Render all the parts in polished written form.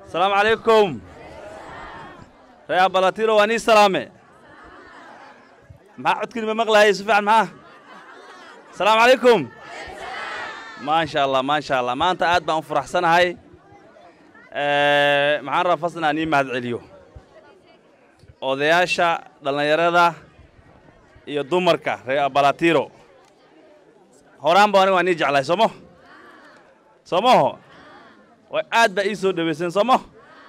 السلام عليكم يا بلاتيرو واني سلامة ما عد كلمة مغلى هي سفعن معاه. السلام عليكم. ما شاء الله ما شاء الله ما أنت قاعد بنفرح سنة هاي معرف فصلنا أني مهد عليو odayaasha dhalinyarada iyo dumarka reer Balatiro horaan baan waan jeclay somo way aad ba isoo dhaweyseen somo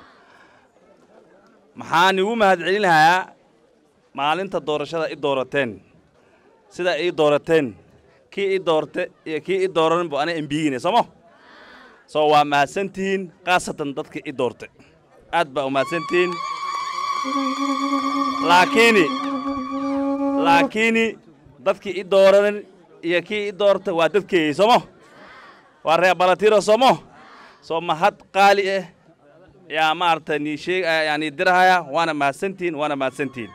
maxaan ugu mahad celinayaa maalinta doorashada i doorateen sida ay doorateen kii i doorte iyo kii i dooran buu ana MBine somo soo waa mahadsantiin qaasatan dadka i doorte aad ba u mahadsantiin laakiin dadkii i dooran iyo kii i doortay waa dadkii somo waa reer Balatiro somo soo mahad qaali ah yaa maartay ni sheeg yani dirahaya waana mahadsantiin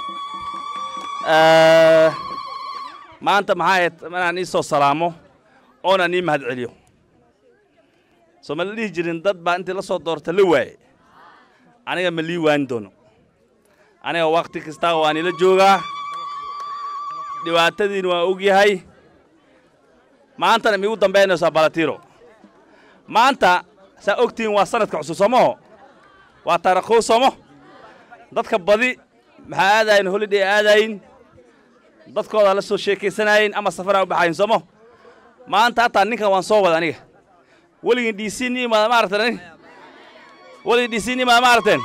maanta maxaan isoo salaamo oona ni mahad celiyo soo ma lii jirin dad baa intii la soo doortay la waayay aniga ma lii waan doono aniga waqti kasta waan ila joogaa dhibaatadiina waa og yahay maanta mi ugu dambeynayso Balatiro maanta sa ogtiin waa sanadka cusub somo waa taariikh somo dadka badi maxaa aadayn holiday aadayn dadkooda la soo sheekaysanayeen ama safar u baxayn somo maanta taa ninkan waan soo wada aniga waligin dhiisini ma maartan wali dhisini ma maarteen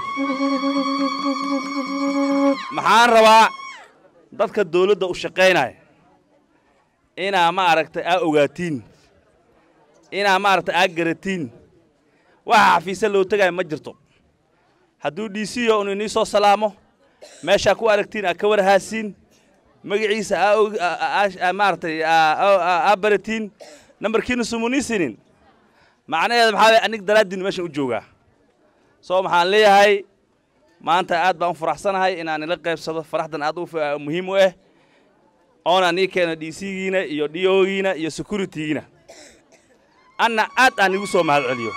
maxaan rabaa dadka dawladda u shaqeynay ina ma aragtay ogaatiin ina ma aragtay garatiin waxa xafiis loo tagay ma jirto haduu dhisiyo inuu soo salaamo meesha ku aragtiin ka warhaasiin magaciisa ma aragtay baratiin nambarkiina sumuniisinin macnaheedu maxaa anig dalaadin meesha u joogaa soo maxaan leeyahay maanta aad baan faraxsanahay inaan ila qaybsado faraxdan aad u muhiim u ah oona ni keeno DCgiina iyo DOgiina iyo securitygiina anna aad aan igu soo mahad celiyo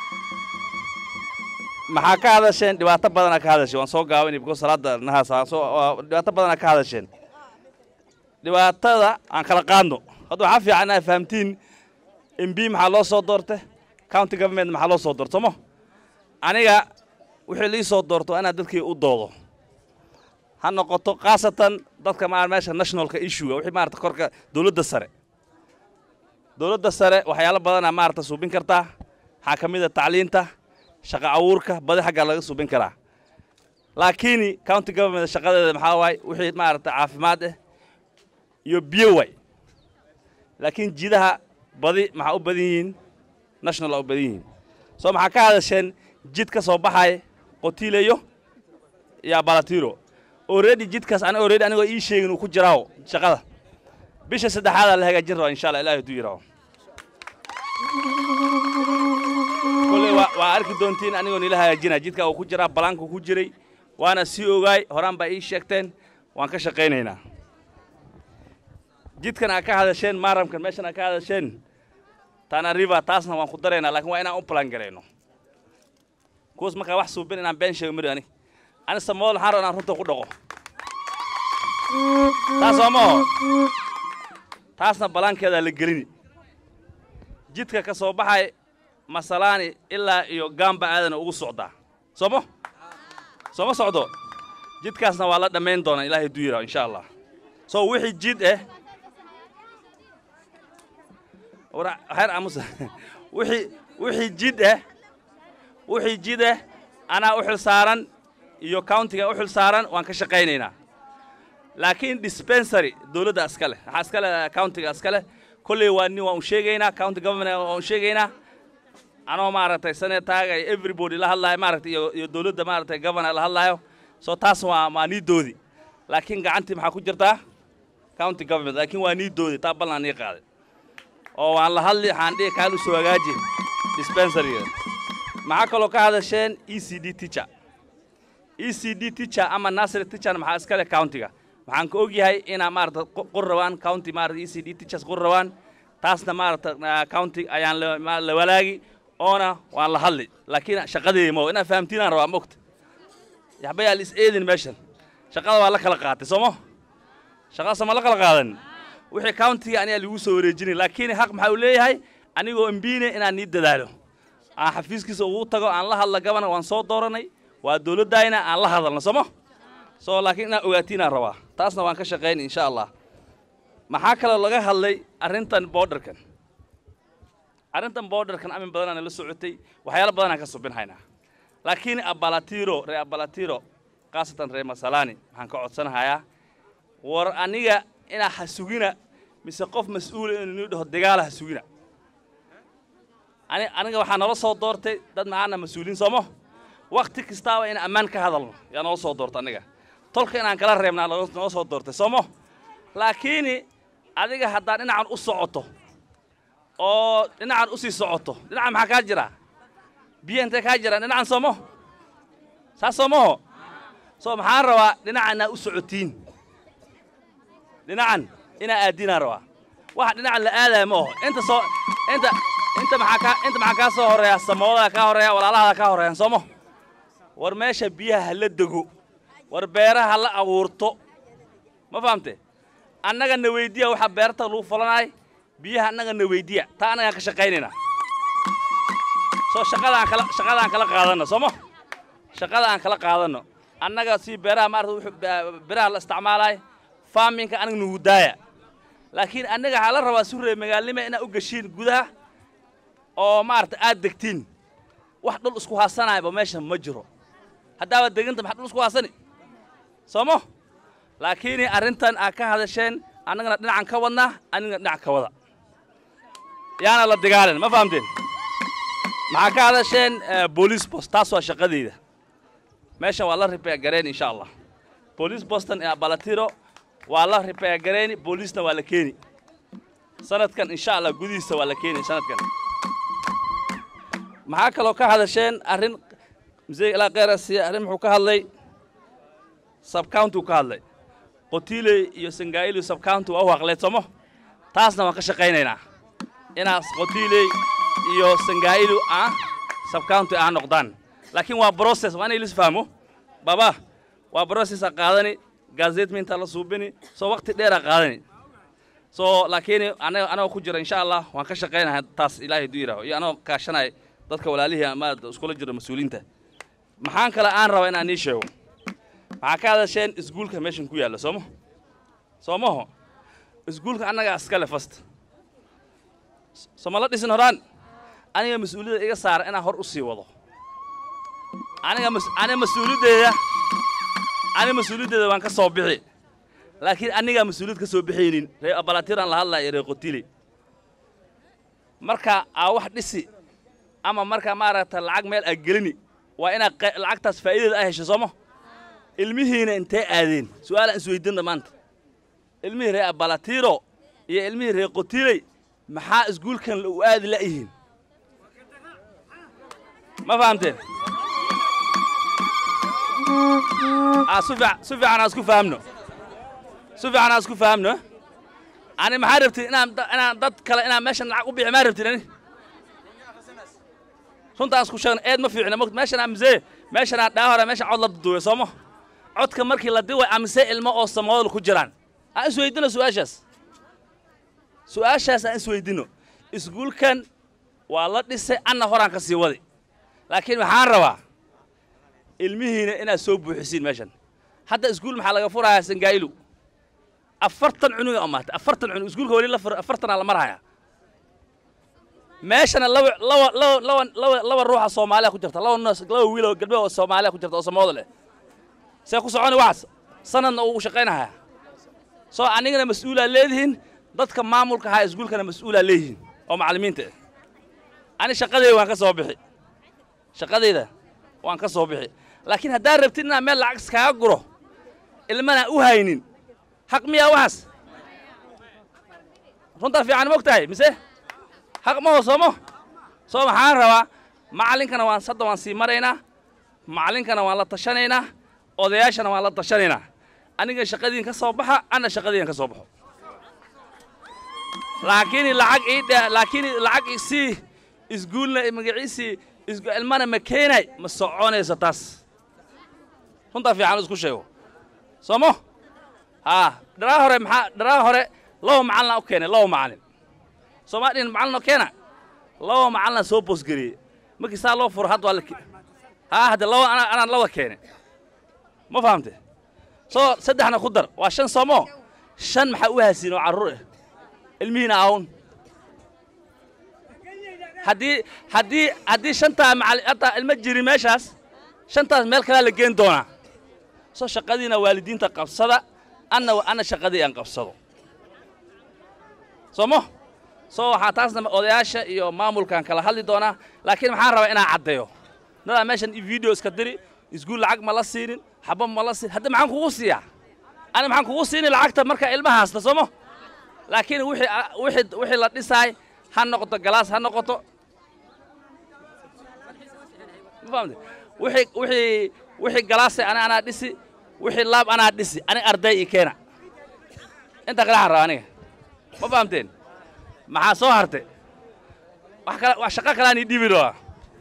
maxaa ka hadasheen dhibaato badan ka hadasheen waan soo gaabinay because salaada nahaas soo dhibaato badan ka hadasheen dhibaatada aan kala qaadno hadda waxa fiican ay fahamtiin MB maxaa loo soo doortay county government maxaa loo soo doortay aniga wixii li soo doorto ana dadkii u doodo ha noqoto qaasatan dadka meesha nationalka issue wixii maarta korka dawladda sare waxyaalo badan maarta suubin kartaa ha kamida tacliinta shaqo abuurka badi xagga laga suubin karaa laakiin county government shaqadeeda maxaa waay wixii maarta caafimaad iyo biyo way laakiin jidaha badi maxaa u badan yihiin national u badan yihiin soo maxaa ka hadasheen jid ka soo baxay qotileeyo ya Balatiro already jidkaas ana already aniga ii sheegin uu ku jiraaw shaqada bisha saddexaad la hagaajin rabo insha Allah Ilaahay duu yiraahdo kulli waa arki doontiin aniga nila hagaajina jidka uu ku jiraa balaanku ku jiray waana si ogaay horaan ba ii sheegteen waan ka shaqeynaynaa jidkan ka hadasheen maaramkan meeshan ka hadasheen Tana River taasna waan ku dareynaa laakiin waa inaan u plan gareyno كوس ما كواح سوبين أنا بين شيء مرياني أنا سمول حارة أنا رنتو كده تاسمو تاسنا بلان كذا للجريني جيتك كصباحي مثلاً إلا يو جنب هذا نقول صعدة سمو صعدة جيتك أصلا والله دمين دونا إلهي دويرة إن شاء الله وحي جيد ورا هير عموس وحي جيد وحي جيده أنا أحل سارن يو كاونتي أحل سارن وانك شقينينا لكن dispensary دولة أسكاله كاونتي أسكاله كل واني وانشيجينا كاونتي government وانشيجينا أنا ما أعرف سنة تاعي everybody له الله ما أعرف يو دولة ما أعرف government له الله so تاسوا ما نيدودي لكن قعنتي محكو جرتا كاونتي government لكن وانيدودي تابلنا نيقاد أو الله هاللي عندي كانوا سواجي dispensary معك لو كهذا شين ECD teacher أما ناصر teacher مع أسكال كاونتيga معك أوجي هاي إنا مارت قروان كاونتي مارت ECD teachers قروان تاسنا مارت كاونتي أيان لولاجي أنا والله هلي لكن شقدي مو أنا فهمتين أنا روح مكت يا حبايا الإسئلة ماشل شقة والله كلا سمو شقة سما الله كلا وحي كاونتي يعني اللي وصل رجيني لكن حق محاولة هاي أنا جو إمبيني إن أنا ندي دارو أنا حفيز كيس وطاقة عن الله الله جبنا وانصوت دورني والدولة داينا عن الله هذا سمو لكن أوقاتنا روا تاسنا وانك شقين إن شاء الله ما حكى الله هاللي أرنتن بودر كان أرنتن بودر كان أمين بدنا للسعودية وحياة بدنا كسبين هنا لكن أبلاتيرو قاسة ري مسالاني هنقعد سنة هيا ورأنيجا إنا حسوجنا مسقف مسؤول إنه ده الدجال حسوجنا أنا وحنا نوصل دورتي ده معنا مسؤولين سماه وقت كستاوى إن أمان كهذا الله يعني نوصل دورت أنيجا طلق إن كلا ريمنا نوصل دورتي سماه لكن أنيجا حتى إن عن أصعته أو إن عن أصي صعته إن عن حكاجرة بينت كاجرة إن عن سماه سماه محار روا إن عن أصعتين إن عن إن أدينا روا واحد إن عن الآلة ماه أنت معك صهر يا سماه كهر يا ولا الله كهر يا سماه ورماشة بيها هلدقو وربيرها هلا أورطو ما فهمت أنا جن ويديا وحبيرته لو فلاناي بيها أنا جن ويديا تا أنا كشقيننا شغال عن كلا قادنا سماه شغال عن كلا قادنا أنا جالسي بيرها مارو بيرها الاستعمالاي فاهمين كأنك نودايا لكن أنا جا على الرواسور مقالمة أنا أوجشين جودها أو مارت أدكتين واحد دول أسقوها سنة يبقى ماشي مجرو هذا ودك أنت محد دول أسقوها سنة سماه لكن أرنتن أكا هذا شيء أنا قلنا عن كونا أنا قلنا عن كونا يعني الله دجالن ما فهمتين معك هذا شيء بوليس بوست تاسوا شقدي ماشي والله ربي أجرين إن شاء الله بوليس بوستن بلاتيرو والله ربي أجرين بوليسنا ولا كيني سنة كان إن شاء الله جوديس ولا كيني سنة كان معك لو كهذا شيء أرن زي لا غير السيا أرن محوك هاللي سب كاونتو كهاللي قتيلي يسنجايلو سب كاونتو أو أغلى سماه تاسنا ما كشقيننا إنا قتيلي يسنجايلو سب كاونتو نقدان لكن هو بروسيس وأنا اللي فهمه بابا هو بروسيس قادني غازيت من تلا سوبني وقت دير قادني لكن أنا أخجر إن شاء الله وانكشقينا تاس إلهي ديره أنا كاشناي dadka walaalihiin ama iskula jira mas'uuliinta maxaan kala aan rabaa in aan sheego waxa ka hadasheen iskuulka meeshan ku yaala soomo iskuulka anaga iskale fast somala dhisin horaan aniga mas'uuliyadda iga saar inaan hor u sii wado aniga mas'uuliyadda waan ka soo bixi laakiin aniga mas'uuliyad ka soo bixinin ree abalaatiran la hadlaa ree qotili marka wax dhisi أما مركا مارت العق مال أجلني وأنا العق تاس فائدة أهش سما المهنة أنت أذين سؤال أن سويدنا مانت المهنة بلاتيرو يا المهنة قتيلي محا أسقول كان الأواد لأيهن ما فهمتين سوفي أنا أسكو فهمنا أنا ما عرفتي أنا ضد كلا أنا ماشي العق وبيع ما عرفتي runta aan isku sheegno eed ma fiicna meeshan amse meeshan aan dhaahara meeshan cod la duuyo soomo codka markii la diiway amse ilmo oo Soomaalidu ku jiraan aan isweydiino su'aashaas aan isweydiino iskuulkan waa la dhisay anna horaan ka sii wadi laakiin waxaan rabaa ilmihiina inaad soo buuxisiin meeshan hadda iskuul maxaa laga furayaa Sangailu 40 cunug amaata 40 cunug iskuulka wali la 40 la maraya ماشان لو الروح الصومالية كجرت لو الناس لو ويلو قلبه الصومالية كجرت أو صومالية سيكون صعوني واحد سنة وشقينها أنا كنا مسؤولة ليهن ضد معمول كهاي سقول كنا مسؤولة ليهن أو معلمين تي أنا شقدي وأنا كصوبحي شقدي ده وأنا كصوبحي لكن هدار ربتنا مال العكس كأجره اللي ما أوهينين حق مية واحد رنت في عن مقتاي مسه حق ما هو صومه حان روا معلن كنا وان صد وان سيمرينا معلن كنا وان لا تشانينا odayaashana waan la tashanayna aniga shaqadeen ka soo baxa ana shaqadeen ka soo baxo laakiin lacag ii isguulna magaciisi ilmana ma keenay ma soconaysa taas runta fiican isku sheego somo dharaa hore loo macalin u keenay loo macalin Soomaaliin macalin keena loo macalin soo boosgariye markii saa loo furo had wala hada loo ana loo keenay ma fahamtay soo saddexna ku dar waa shan somo shan maxaa u haasiin oo carruur ah ilmihiina aawun haddii shantaa macalin ilma jiri meeshaas shantaas meel kale la geen doonaa soo shaqadiina waalidiinta qabsada ana shaqadii aan qabsado somo soo waxaa taasna odayaasha iyo maamulkan kala hadli doonaa laakiin maxaan rabaa inaan caddeeyo nada meeshan video iska diri iskuul lacag ma la siinin xabba ma la siin hadda maxaan kugu siiyaa ana maxaan kugu siinin lacagta marka ilmaha haasta somo laakiin wixii la dhisaay ha noqoto galaas ha noqoto ma fahamtay wixii galaasay ana dhisi wixii laab ana dhisi ani arday i keena inta kala rabaa aniga ma fahamteen maxaa soo hartay wax shaqo kale aan dhiibi roo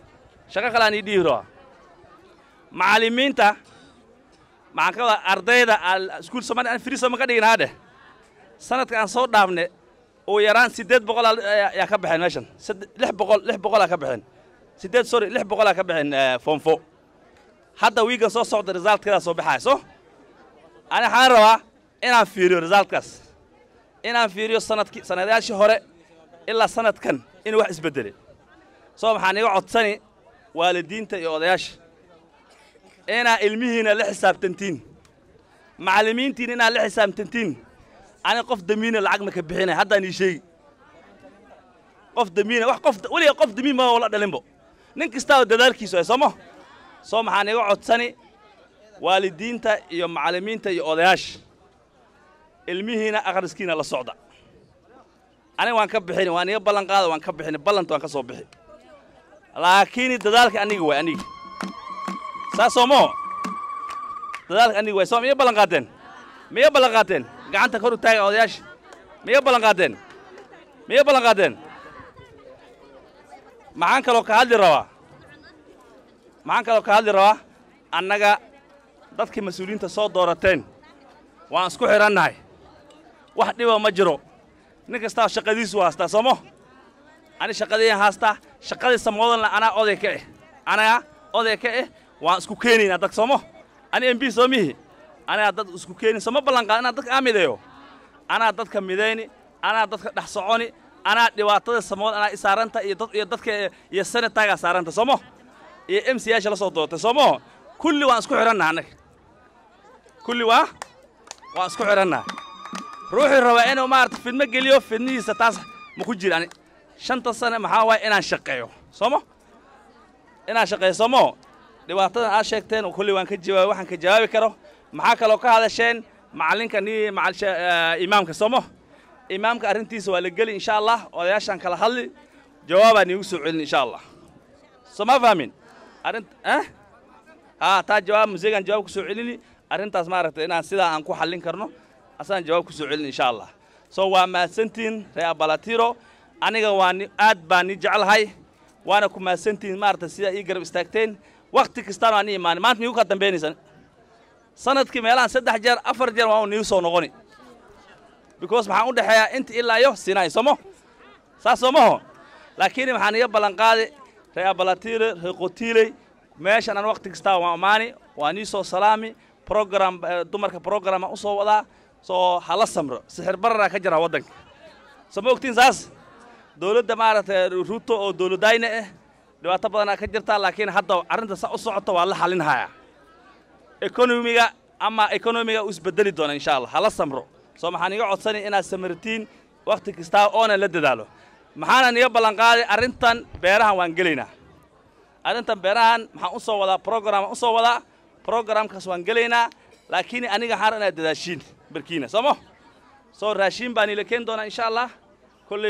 macallimiinta maxaan ka wada ardayda iskuul Soomaali aan free sama ka dhigin hadhe sanadka aan soo dhaafne oo yaraan 800 ayaa ka baxeen meeshan 600 ka baxeen 600 ka baxeen form 4 hadda wiigan soo socda resultkeeda soo baxayso ana waxaan rabaa inaan fiiriyo resultkaas inaan fiiriyo sanadayaashii hore ilaa sanadkan in wax isbedelay soo maxaan iga codsani waalidiinta iyo odayaasha inaa ilmihiina la xisaabtantiin macallimiintiin inaa la xisaabtantiin ani qof damiina lacag ma ka bixinay haddaan ii sheegi qof damiina weliga qof damiin ma wala dhalinbo nin kasta dadaalkiisu ay soo maxaan iga codsani waalidiinta iyo macallimiinta iyo odayaasha ilmihiina akhriskiina la socda ani waan ka bixin waan iga ballan qaada waan ka bixin ballanta waan ka soo bixi laakiin dadaalka aniga way aniga saasomo dadaalka aniga way soo miya ballan qaateen gacanta kor u taaga odayaasha miya ballan qaateen maxaan kaloo ka hadli rabaa annaga dadkii mas'uuliyiinta soo doorateen waan isku xirannahay wax dhiba ma jiro nin kasta shaqadiisu haastaa somo ani shaqadeen haastaa shaqadii samoodana ana oday ka ah waan isku keenayna dad somo ani MP soomihi ana dad isku keenin sama ballan qaadana dadka aamideeyo ana dadka mideyni ana dadka dhax soconi ana dhibaatada samood ana isaaranta iyo dadka iyo sanadtaaga saaranta somo iyo MCyaasha la soo doortay somo kulli waan isku xirannahay anaga kulli waan isku xirannahay ruuxi raba inuu maarta fidma geliyo fidnihiisa taas ma ku jiraan 5 sano maxaa waay inaan shaqeeyo somo dhibaatada aad sheegteen kulli waan ka jawaabay waxaan ka jawaabi karo maxaa kaloo ka hadasheen macallinka imaamka somo imaamka arrintiisa waa la geli insha Allah odayaashan kala hadli jawaabaan igu soo celin insha Allah sama fahmin taa jawaab museegan jawaab ku soo celini arrintaas maaragtay inaan sidaa aan ku xallin karno asaan jawaab ku soo celin insha Allah soo waa maasantiin reer Balatiro aniga waan aad baan jecelahay waana ku maasantiin maaragtay sida ii garab istaagteen waqti kasta aan iimaan maanta nigu ka dambeynaysan sanadkii meelaan 3 jeer 4 jeer waan nigu soo noqoni because maxaan u dhaxeeyaa inta ilaa iyo Sinai somo saasomo laakiin maxaan iga ballan qaaday reer Balatiro reer Qotiley meeshan aan waqti kasta waan amaani waan soo salaami program dumarka program u soo wadaa soo hala samro sixir barara ka jira wadanka sama ogtiin saas dawladda maaragtay Ruto oo dawladayna dhibaato badan ka jirta laakiin hadda arrinta u socoto waa la xalinhayaa economiga u isbedeli doona insha Allah hala samro soo maxaan iga codsanay inaad samartiin waqti kasta oo la dadaalo maxaan iga ballan qaaday arrintan beerahan waan galeynaa arrintan beerahan maxaan u soo wadaa programkaas waan galeynaa laakiin aniga xaran inaad dadaashiin barkiina somo soo raashin baan ila keen doona insha Allah kulli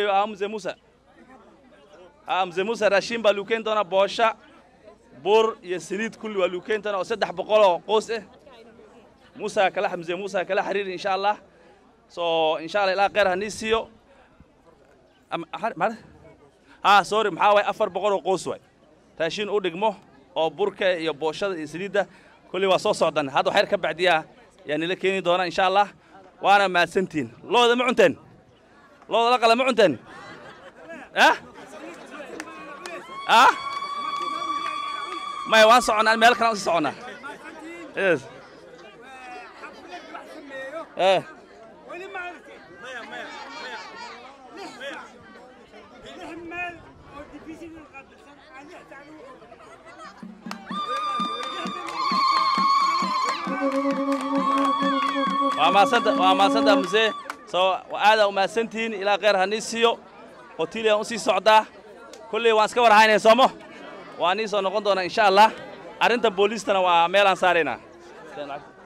Mzee Musa raashin baa luu keen doona boosha bur iyo saliid kulli waa luu keen doona oo 300 oo qoys Mzee Musa kala xiriir insha Allah soo insha Allah ilaa qeer hanisiyo sorry maxaa way 400 oo qoys way raashin u dhigmo oo burka iyo booshada iyo saliida kulli waa soo socdan hadda waxay ka bacdiyaa yani la keeni doona insha Allah waana maasantiin looda ma cunteen looda la qala ma cunteen ما يوانسعنا الملك ناس يسعنا. إيه. إيه. وما صدق مزه سو وهذا وما سنتين إلى غير هنيسيو وتيلي أنسي صعدة كل وانسكوا رهاين سامو وانيسو نقول دونا إن شاء الله أرنت بوليس تنا وميلان سارينا